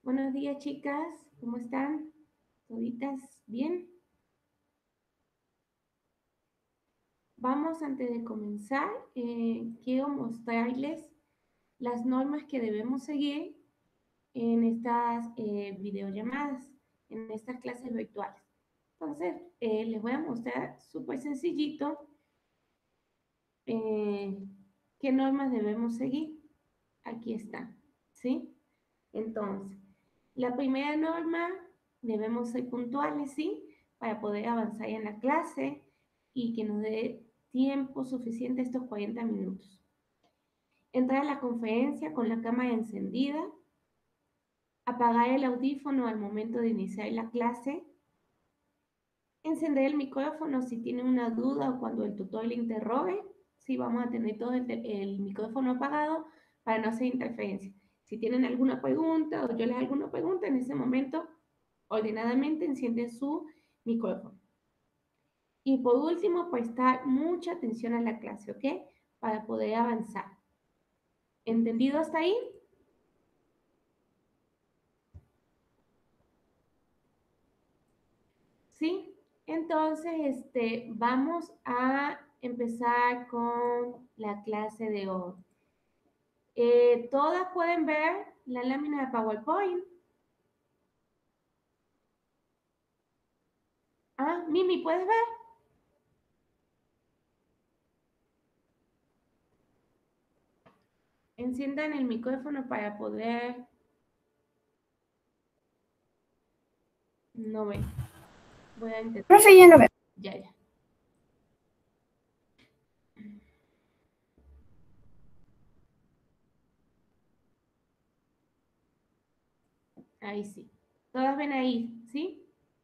Buenos días, chicas. ¿Cómo están? ¿Toditas bien? Vamos, antes de comenzar, quiero mostrarles las normas que debemos seguir en estas videollamadas, en estas clases virtuales. Entonces, les voy a mostrar súper sencillito eh, qué normas debemos seguir. Aquí está, ¿sí? Entonces, la primera norma, debemos ser puntuales, ¿sí? Para poder avanzar en la clase y que nos dé tiempo suficiente estos 40 minutos. Entrar a la conferencia con la cámara encendida, apagar el audífono al momento de iniciar la clase, encender el micrófono si tiene una duda o cuando el tutor le interrogue, sí, vamos a tener todo el micrófono apagado para no hacer interferencia. Si tienen alguna pregunta o yo les hago alguna pregunta, en ese momento ordenadamente enciende su micrófono. Y por último, prestar mucha atención a la clase, ¿ok? Para poder avanzar. ¿Entendido hasta ahí? ¿Sí? Entonces, vamos a empezar con la clase de hoy. Todas pueden ver la lámina de PowerPoint. Ah, Mimi, ¿puedes ver? Enciendan el micrófono para poder... No ven. Voy a intentar. Profe, ya no veo. Ya. Ahí sí. Todas ven ahí, ¿sí?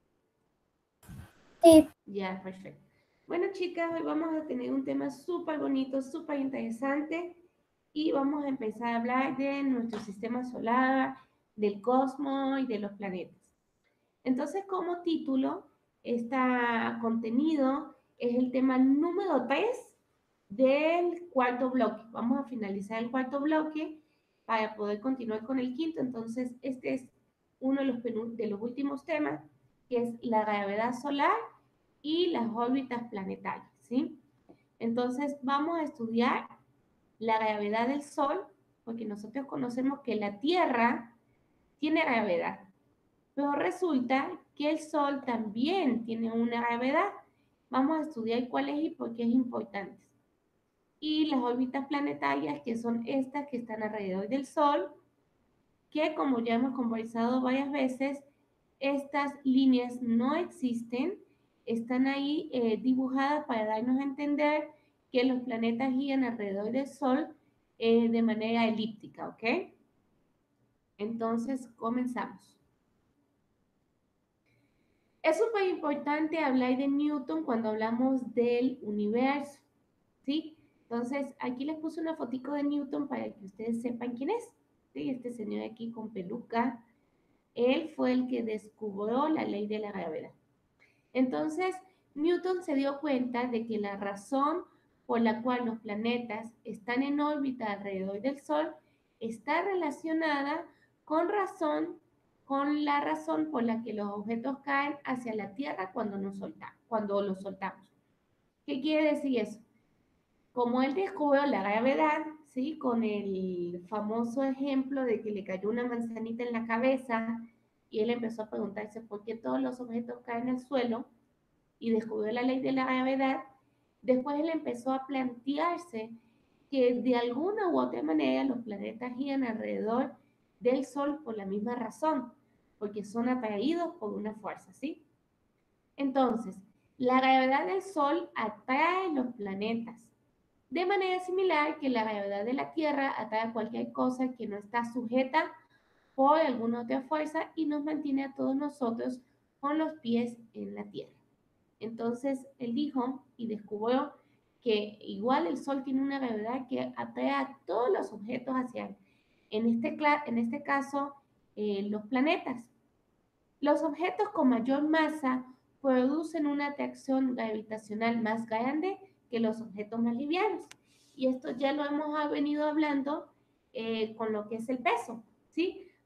Sí. Ya, perfecto. Bueno, chicas, hoy vamos a tener un tema súper bonito, súper interesante y vamos a empezar a hablar de nuestro sistema solar, del cosmos y de los planetas. Entonces, como título, este contenido es el tema número 3 del cuarto bloque. Vamos a finalizar el cuarto bloque para poder continuar con el quinto. Entonces, este es uno de los últimos temas, que es la gravedad solar y las órbitas planetarias, ¿sí? Entonces, vamos a estudiar la gravedad del Sol, porque nosotros conocemos que la Tierra tiene gravedad, pero resulta que el Sol también tiene una gravedad. Vamos a estudiar cuál es y por qué es importante. Y las órbitas planetarias, que son estas que están alrededor del Sol, que como ya hemos conversado varias veces, estas líneas no existen, están ahí dibujadas para darnos a entender que los planetas giran alrededor del Sol de manera elíptica, ¿ok? Entonces, comenzamos. Es súper importante hablar de Newton cuando hablamos del universo, ¿sí? Entonces, aquí les puse una fotico de Newton para que ustedes sepan quién es, ¿sí? Este señor aquí con peluca, él fue el que descubrió la ley de la gravedad. Entonces, Newton se dio cuenta de que la razón por la cual los planetas están en órbita alrededor del Sol está relacionada con la razón por la que los objetos caen hacia la Tierra cuando los soltamos. ¿Qué quiere decir eso? Como él descubrió la gravedad, ¿sí? Con el famoso ejemplo de que le cayó una manzanita en la cabeza y él empezó a preguntarse por qué todos los objetos caen al suelo y descubrió la ley de la gravedad, después él empezó a plantearse que de alguna u otra manera los planetas giran alrededor del Sol por la misma razón, porque son atraídos por una fuerza, ¿sí? Entonces, la gravedad del Sol atrae los planetas, de manera similar que la gravedad de la Tierra atrae cualquier cosa que no está sujeta por alguna otra fuerza y nos mantiene a todos nosotros con los pies en la Tierra. Entonces, él dijo y descubrió que igual el Sol tiene una gravedad que atrae a todos los objetos hacia él. En este caso, los planetas. Los objetos con mayor masa producen una atracción gravitacional más grande que los objetos más livianos. Y esto ya lo hemos venido hablando con lo que es el peso, ¿sí?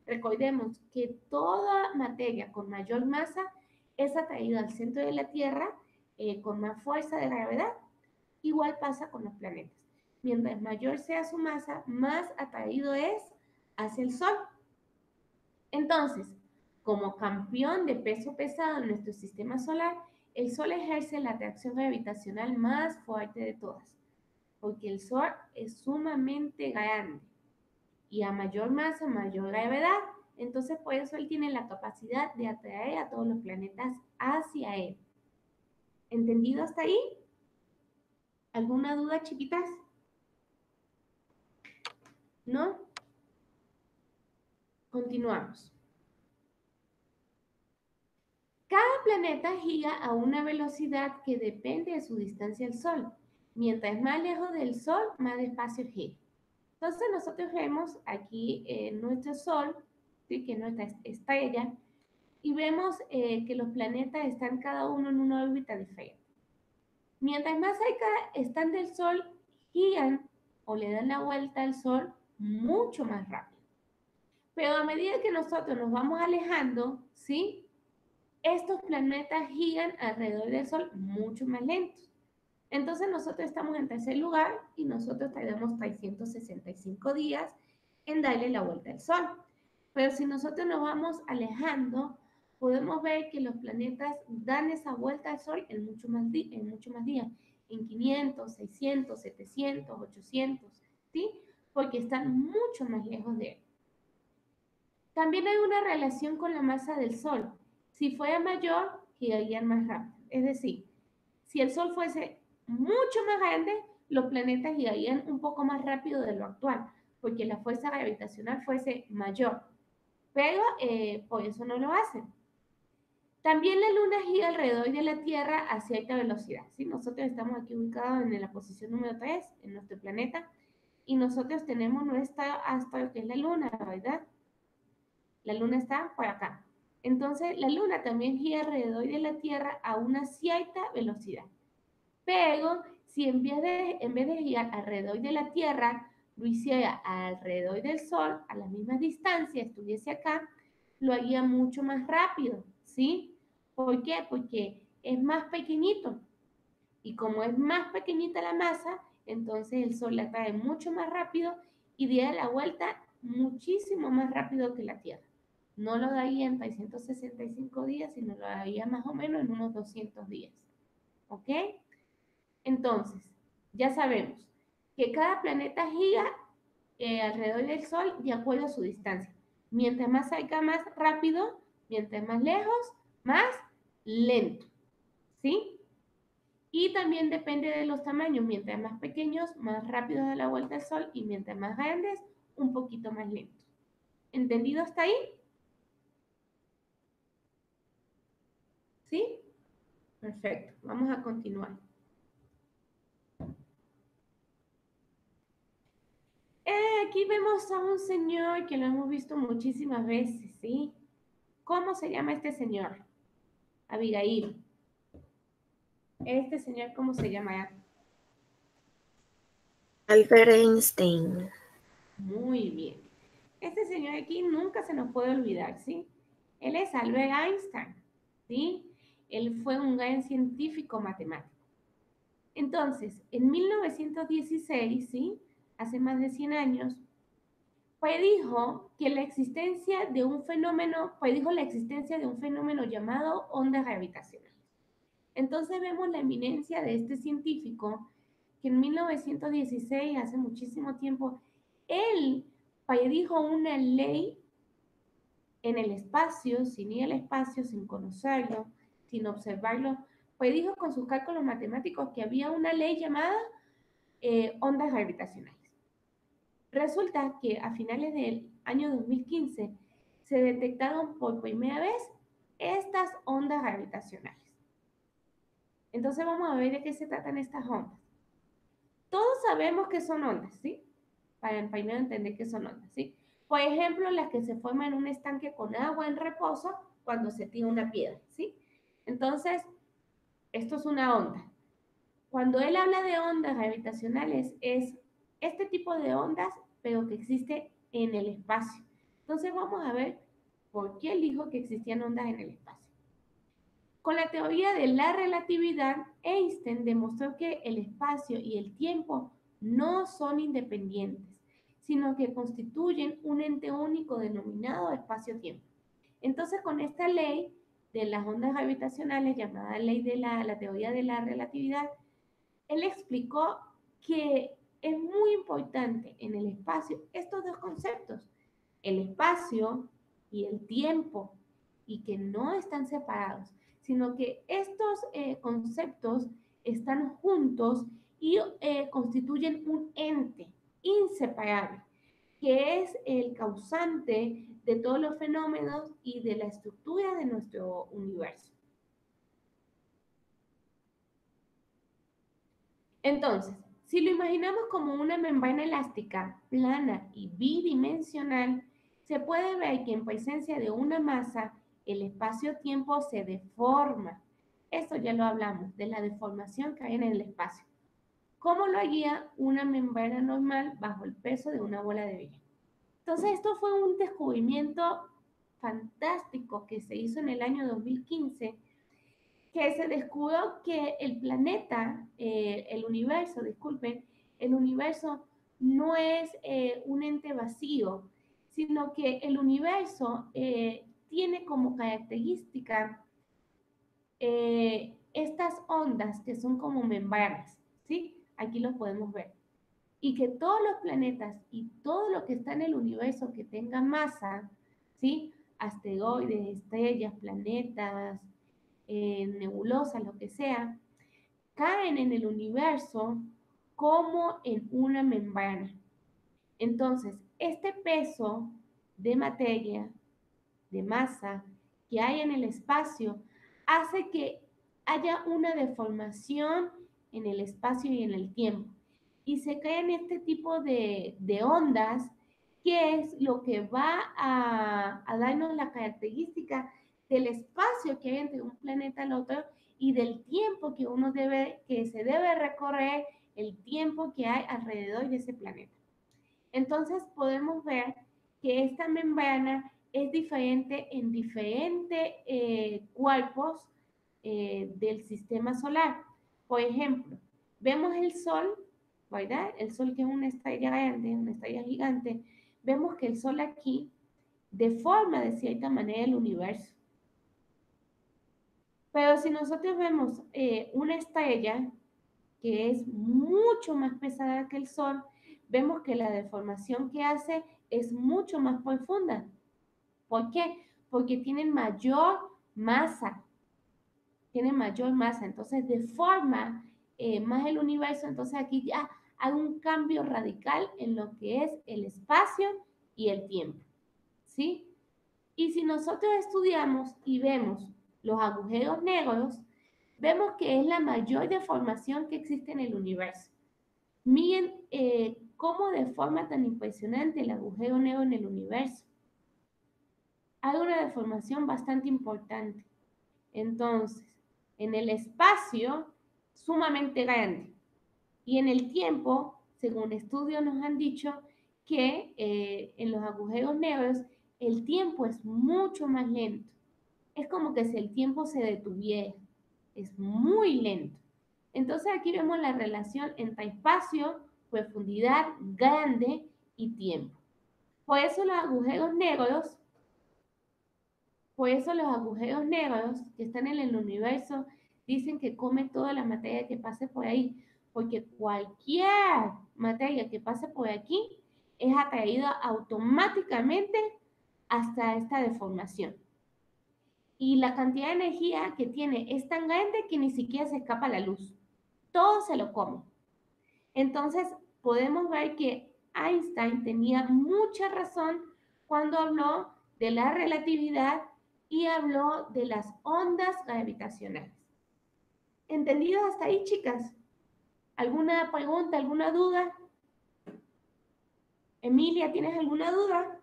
Recordemos que toda materia con mayor masa es atraída al centro de la Tierra con más fuerza de gravedad. Igual pasa con los planetas. Mientras mayor sea su masa, más atraído es hacia el Sol. Entonces, como campeón de peso pesado en nuestro sistema solar, el Sol ejerce la atracción gravitacional más fuerte de todas, porque el Sol es sumamente grande y a mayor masa, mayor gravedad. Entonces, por eso él tiene la capacidad de atraer a todos los planetas hacia él. ¿Entendido hasta ahí? ¿Alguna duda, chiquitas? ¿No? Continuamos. Cada planeta gira a una velocidad que depende de su distancia al Sol. Mientras más lejos del Sol, más despacio gira. Entonces nosotros vemos aquí nuestro Sol, ¿sí? Que es nuestra estrella, y vemos que los planetas están cada uno en una órbita diferente. Mientras más cerca están del Sol, giran o le dan la vuelta al Sol mucho más rápido. Pero a medida que nosotros nos vamos alejando, ¿sí? Estos planetas giran alrededor del Sol mucho más lentos. Entonces nosotros estamos en tercer lugar y nosotros tardamos 365 días en darle la vuelta al Sol. Pero si nosotros nos vamos alejando, podemos ver que los planetas dan esa vuelta al Sol en mucho más días, en 500, 600, 700, 800, ¿sí? Porque están mucho más lejos de él. También hay una relación con la masa del Sol. Si fuera mayor, girarían más rápido. Es decir, si el Sol fuese mucho más grande, los planetas girarían un poco más rápido de lo actual, porque la fuerza gravitacional fuese mayor. Pero por eso no lo hacen. También la Luna gira alrededor de la Tierra a cierta velocidad. ¿Sí? Nosotros estamos aquí ubicados en la posición número 3, en nuestro planeta, y nosotros tenemos nuestra astro, que es la Luna, ¿verdad? La Luna está por acá. Entonces, la Luna también gira alrededor de la Tierra a una cierta velocidad. Pero si en vez de girar alrededor de la Tierra, lo hiciera alrededor del Sol, a la misma distancia, estuviese acá, lo haría mucho más rápido, ¿sí? ¿Por qué? Porque es más pequeñito. Y como es más pequeñita la masa, entonces el Sol la atrae mucho más rápido y diera la vuelta muchísimo más rápido que la Tierra. No lo daría en 365 días, sino lo daría más o menos en unos 200 días. ¿Ok? Entonces, ya sabemos que cada planeta gira alrededor del Sol de acuerdo a su distancia. Mientras más cerca, más rápido. Mientras más lejos, más lento. ¿Sí? Y también depende de los tamaños. Mientras más pequeños, más rápido da la vuelta al Sol. Y mientras más grandes, un poquito más lento. ¿Entendido hasta ahí? ¿Sí? Perfecto. Vamos a continuar. Aquí vemos a un señor que lo hemos visto muchísimas veces, ¿sí? ¿Cómo se llama este señor? Abigail. Este señor, ¿cómo se llama? Albert Einstein. Muy bien. Este señor aquí nunca se nos puede olvidar, ¿sí? Él es Albert Einstein, ¿sí? Él fue un gran científico matemático. Entonces, en 1916, ¿sí? Hace más de 100 años, predijo la existencia de un fenómeno llamado ondas gravitacionales. Entonces vemos la eminencia de este científico que en 1916, hace muchísimo tiempo, él predijo una ley en el espacio, sin ir al espacio, sin conocerlo, sin observarlo, predijo con sus cálculos matemáticos que había una ley llamada ondas gravitacionales. Resulta que a finales del año 2015 se detectaron por primera vez estas ondas gravitacionales. Entonces vamos a ver de qué se tratan estas ondas. Todos sabemos que son ondas, ¿sí? Para primero entender qué son ondas, ¿sí? Por ejemplo, las que se forman en un estanque con agua en reposo cuando se tira una piedra, ¿sí? Entonces, esto es una onda. Cuando él habla de ondas gravitacionales, es este tipo de ondas, pero que existe en el espacio. Entonces vamos a ver por qué él dijo que existían ondas en el espacio. Con la teoría de la relatividad, Einstein demostró que el espacio y el tiempo no son independientes, sino que constituyen un ente único denominado espacio-tiempo. Entonces, con esta ley de las ondas gravitacionales, llamada ley de la teoría de la relatividad, él explicó que es muy importante en el espacio estos dos conceptos, el espacio y el tiempo, y que no están separados, sino que estos conceptos están juntos y constituyen un ente inseparable, que es el causante de todos los fenómenos y de la estructura de nuestro universo. Entonces, si lo imaginamos como una membrana elástica, plana y bidimensional, se puede ver que en presencia de una masa, el espacio-tiempo se deforma. Esto ya lo hablamos, de la deformación que hay en el espacio. ¿Cómo lo haría una membrana normal bajo el peso de una bola de billar? Entonces, esto fue un descubrimiento fantástico que se hizo en el año 2015, que se descubrió que el planeta, el universo, disculpen, el universo no es un ente vacío, sino que el universo tiene como característica estas ondas que son como membranas, ¿sí? Aquí lo podemos ver. Y que todos los planetas y todo lo que está en el universo que tenga masa, ¿sí? Asteroides, estrellas, planetas, nebulosas, lo que sea, caen en el universo como en una membrana. Entonces, este peso de materia, de masa que hay en el espacio, hace que haya una deformación en el espacio y en el tiempo. Y se crean este tipo de ondas, que es lo que va a darnos la característica del espacio que hay entre un planeta y el otro y del tiempo que se debe recorrer, el tiempo que hay alrededor de ese planeta. Entonces podemos ver que esta membrana es diferente en diferentes cuerpos del sistema solar. Por ejemplo, vemos el Sol, ¿verdad? El Sol, que es una estrella grande, una estrella gigante. Vemos que el Sol aquí deforma de cierta manera el universo. Pero si nosotros vemos una estrella que es mucho más pesada que el Sol, vemos que la deformación que hace es mucho más profunda. ¿Por qué? Porque tienen mayor masa. Tienen mayor masa, entonces deforma más el universo. Entonces aquí ya hay un cambio radical en lo que es el espacio y el tiempo, ¿sí? Y si nosotros estudiamos y vemos los agujeros negros, vemos que es la mayor deformación que existe en el universo. Miren cómo de forma tan impresionante el agujero negro en el universo. Hay una deformación bastante importante. Entonces, en el espacio, sumamente grande. Y en el tiempo, según estudios nos han dicho que en los agujeros negros el tiempo es mucho más lento. Es como que si el tiempo se detuviera. Es muy lento. Entonces aquí vemos la relación entre espacio, profundidad, grande y tiempo. Por eso los agujeros negros, que están en el universo dicen que come toda la materia que pase por ahí, porque cualquier materia que pase por aquí es atraída automáticamente hasta esta deformación. Y la cantidad de energía que tiene es tan grande que ni siquiera se escapa la luz. Todo se lo come. Entonces, podemos ver que Einstein tenía mucha razón cuando habló de la relatividad y habló de las ondas gravitacionales. ¿Entendido hasta ahí, chicas? ¿Alguna pregunta, alguna duda? Emilia, ¿tienes alguna duda?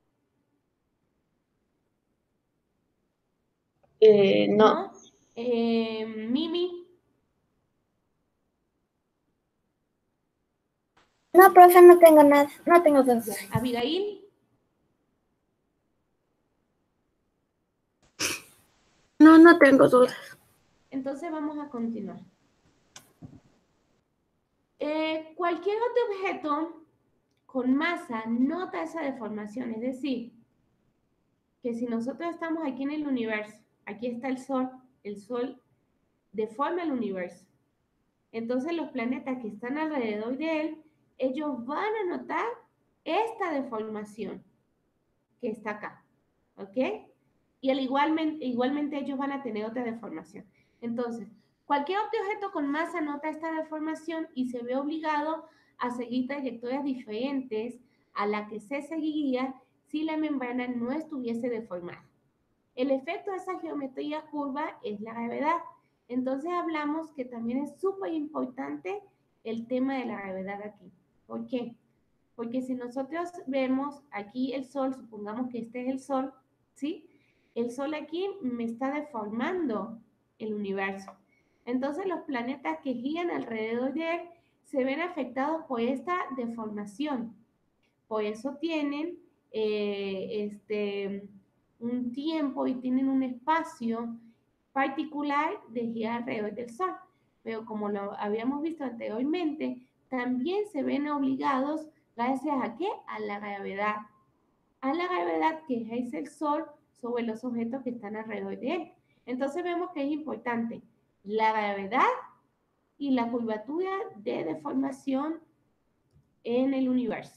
No. Mimi. No, profe, no tengo nada. No tengo dudas. Abigail. No tengo dudas. Entonces vamos a continuar. Cualquier otro objeto con masa nota esa deformación, es decir, que si nosotros estamos aquí en el universo, aquí está el Sol deforma el universo. Entonces los planetas que están alrededor de él, ellos van a notar esta deformación que está acá, ¿ok? Y igualmente ellos van a tener otra deformación. Entonces, cualquier otro objeto con masa nota esta deformación y se ve obligado a seguir trayectorias diferentes a la que se seguiría si la membrana no estuviese deformada. El efecto de esa geometría curva es la gravedad. Entonces hablamos que también es súper importante el tema de la gravedad aquí. ¿Por qué? Porque si nosotros vemos aquí el Sol, supongamos que este es el Sol, ¿sí? El Sol aquí me está deformando el universo. Entonces los planetas que giran alrededor de él se ven afectados por esta deformación. Por eso tienen un tiempo y tienen un espacio particular de girar alrededor del Sol. Pero como lo habíamos visto anteriormente, también se ven obligados, gracias a qué? A la gravedad. A la gravedad que ejerce el Sol sobre los objetos que están alrededor de él. Entonces vemos que es importante la gravedad y la curvatura de deformación en el universo.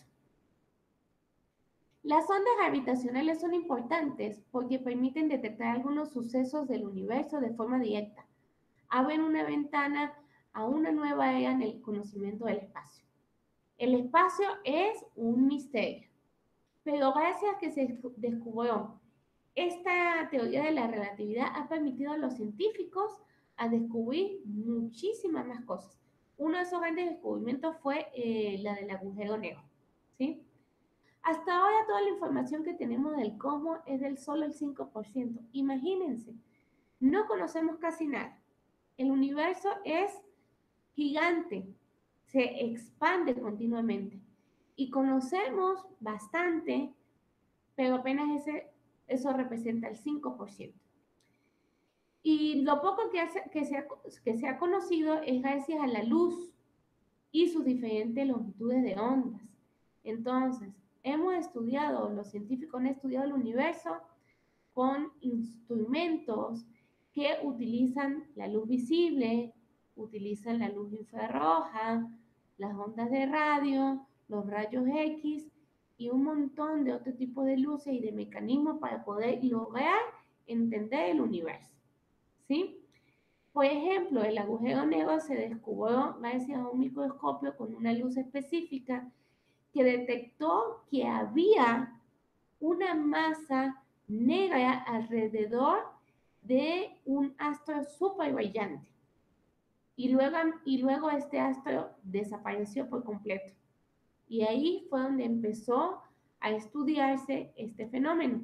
Las ondas gravitacionales son importantes porque permiten detectar algunos sucesos del universo de forma directa. Abren una ventana a una nueva era en el conocimiento del espacio. El espacio es un misterio, pero gracias a que se descubrió esta teoría de la relatividad ha permitido a los científicos a descubrir muchísimas más cosas. Uno de esos grandes descubrimientos fue la del agujero negro, ¿sí? Hasta ahora toda la información que tenemos del cosmos es del solo el 5%. Imagínense, no conocemos casi nada. El universo es gigante, se expande continuamente y conocemos bastante, pero apenas eso representa el 5%. Y lo poco que se ha conocido es gracias a la luz y sus diferentes longitudes de ondas. Entonces, los científicos han estudiado el universo con instrumentos que utilizan la luz visible, utilizan la luz infrarroja, las ondas de radio, los rayos X y un montón de otro tipo de luces y de mecanismos para poder lograr entender el universo, ¿sí? Por ejemplo, el agujero negro se descubrió gracias a un microscopio con una luz específica que detectó que había una masa negra alrededor de un astro súper brillante. Y luego este astro desapareció por completo. Y ahí fue donde empezó a estudiarse este fenómeno.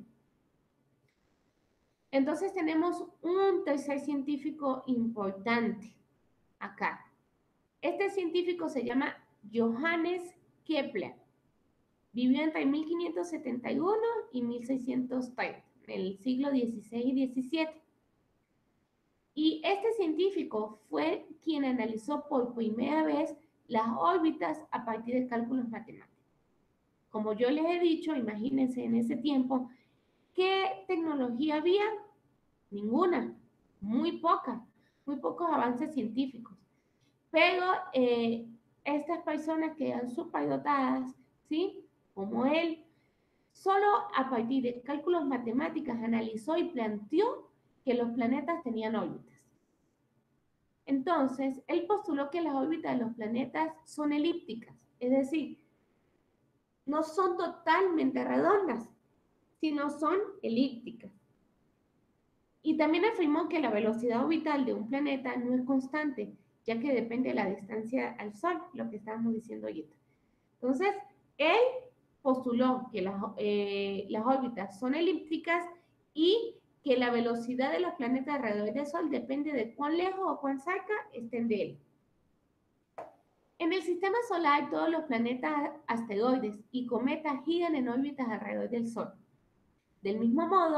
Entonces tenemos un tercer científico importante acá. Este científico se llama Johannes Kepler. Vivió entre 1571 y 1630, en el siglo XVI y XVII. Y este científico fue quien analizó por primera vez las órbitas a partir de cálculos matemáticos. Como yo les he dicho, imagínense en ese tiempo, ¿qué tecnología había? Ninguna, muy pocos avances científicos. Pero estas personas que eran superdotadas, ¿sí? Como él, solo a partir de cálculos matemáticos analizó y planteó que los planetas tenían órbitas. Entonces, él postuló que las órbitas de los planetas son elípticas, es decir, no son totalmente redondas, sino son elípticas. Y también afirmó que la velocidad orbital de un planeta no es constante, ya que depende de la distancia al Sol, lo que estábamos diciendo ahorita. Entonces, él postuló que las órbitas son elípticas y que la velocidad de los planetas alrededor del Sol depende de cuán lejos o cuán cerca estén de él. En el sistema solar, todos los planetas, asteroides y cometas giran en órbitas alrededor del Sol. Del mismo modo,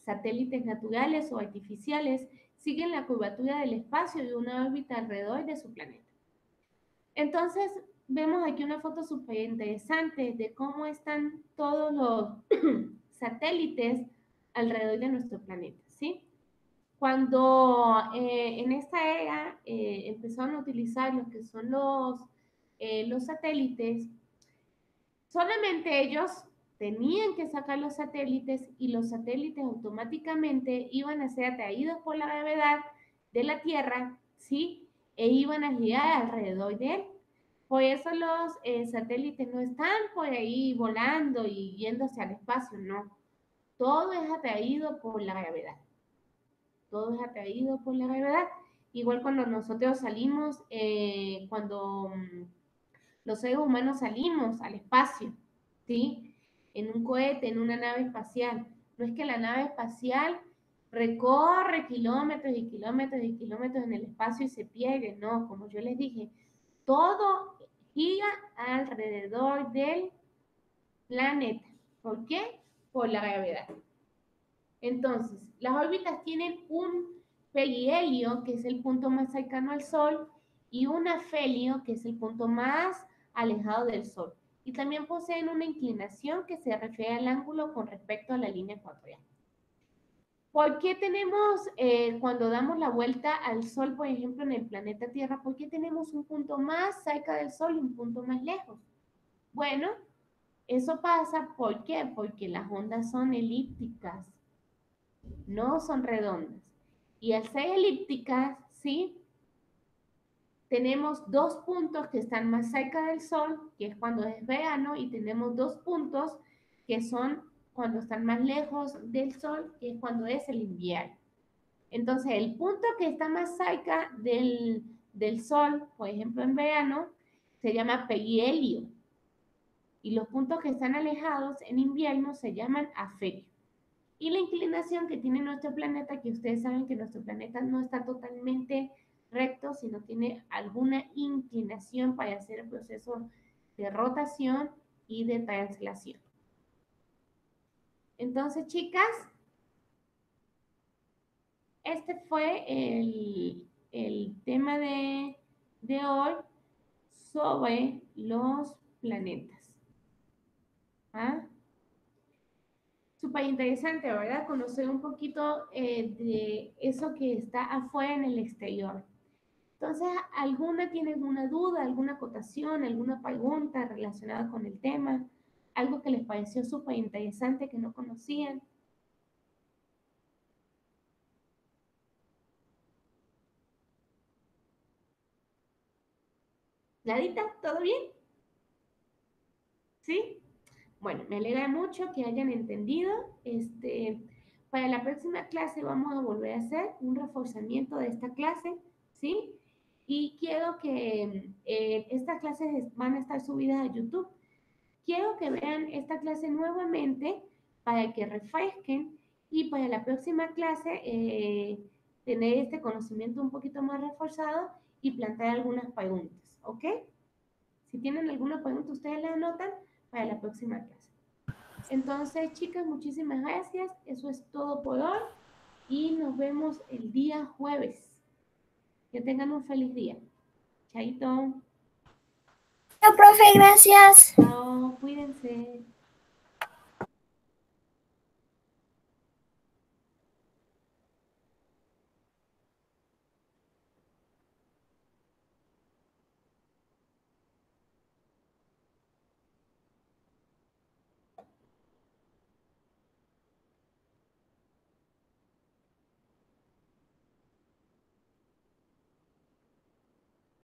satélites naturales o artificiales siguen la curvatura del espacio y una órbita alrededor de su planeta. Entonces, vemos aquí una foto súper interesante de cómo están todos los satélites alrededor de nuestro planeta, ¿sí? Cuando en esta era empezaron a utilizar lo que son los satélites, solamente ellos tenían que sacar los satélites y los satélites automáticamente iban a ser atraídos por la gravedad de la Tierra, ¿sí? E iban a girar alrededor de él. Por eso los satélites no están por ahí volando y yéndose al espacio, no. Todo es atraído por la gravedad. Todo es atraído por la gravedad. Igual cuando nosotros salimos, cuando los seres humanos salimos al espacio, ¿sí? En un cohete, en una nave espacial. No es que la nave espacial recorre kilómetros y kilómetros y kilómetros en el espacio y se pierde, no, como yo les dije, todo gira alrededor del planeta. ¿Por qué? Por la gravedad. Entonces, las órbitas tienen un perihelio, que es el punto más cercano al Sol, y un afelio, que es el punto más alejado del Sol. Y también poseen una inclinación que se refiere al ángulo con respecto a la línea ecuatorial. ¿Por qué tenemos, cuando damos la vuelta al Sol, por ejemplo, en el planeta Tierra, por qué tenemos un punto más cerca del Sol y un punto más lejos? Bueno, eso pasa, ¿por qué? Porque las ondas son elípticas, no son redondas. Y al ser elípticas, ¿sí? Tenemos dos puntos que están más cerca del Sol, que es cuando es verano, y tenemos dos puntos que son cuando están más lejos del Sol, que es cuando es el invierno. Entonces, el punto que está más cerca del Sol, por ejemplo en verano, se llama perihelio. Y los puntos que están alejados en invierno se llaman afelio. Y la inclinación que tiene nuestro planeta, que ustedes saben que nuestro planeta no está totalmente recto, sino tiene alguna inclinación para hacer el proceso de rotación y de translación. Entonces, chicas, este fue el tema de hoy sobre los planetas. ¿Ah? Súper interesante, ¿verdad? Conocer un poquito de eso que está afuera en el exterior. Entonces, ¿tiene alguna duda, alguna acotación, alguna pregunta relacionada con el tema? ¿Algo que les pareció súper interesante que no conocían? ¿Ladita? ¿Todo bien? ¿Sí? Bueno, me alegra mucho que hayan entendido. Para la próxima clase vamos a volver a hacer un reforzamiento de esta clase, ¿sí? Y quiero que estas clases van a estar subidas a YouTube. Quiero que vean esta clase nuevamente para que refresquen y para la próxima clase tener este conocimiento un poquito más reforzado y plantear algunas preguntas, ¿ok? Si tienen alguna pregunta, ustedes la anotan para la próxima clase. Entonces, chicas, muchísimas gracias. Eso es todo por hoy y nos vemos el día jueves. Que tengan un feliz día. Chaito. Chao, profe, gracias. Chao, cuídense.